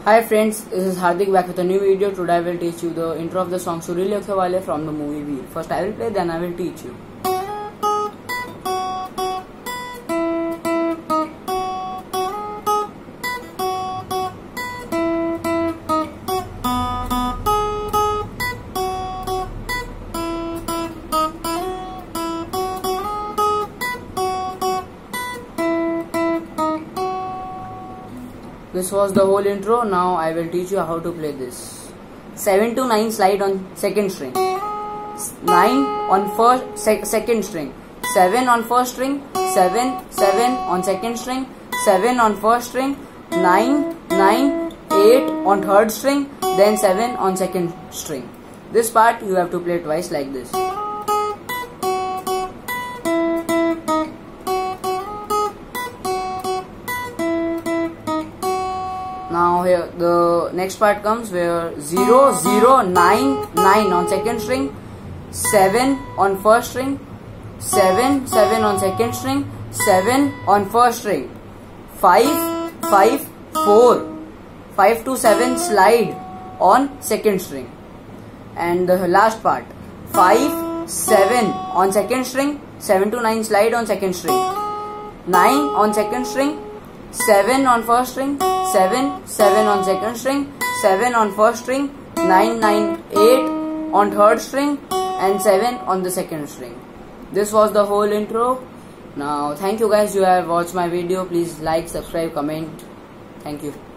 Hi friends, this is Hardik back with a new video. Today I will teach you the intro of the song Surili Aankhon Wale from the movie Veer. First I will play, then I will teach you. This was the whole intro. Now I will teach you how to play this. 7 to 9 slide on second string, 9 on second string, 7 on first string, 7 on second string, 7 on first string, 9 8 on third string, then 7 on second string. This part you have to play twice like this. Now here the next part comes where 0 0 9 9 on second string, 7 on first string, 7 on second string, 7 on first string, 5 5 4 5 to 7 slide on second string, and the last part 5 7 on second string, 7 to 9 slide on second string, 9 on second string, 7 on first string, 7 on second string, 7 on first string, 9 8 on third string, and 7 on the second string. This was the whole intro. Now thank you guys, you have watched my video. Please like, subscribe, comment. Thank you.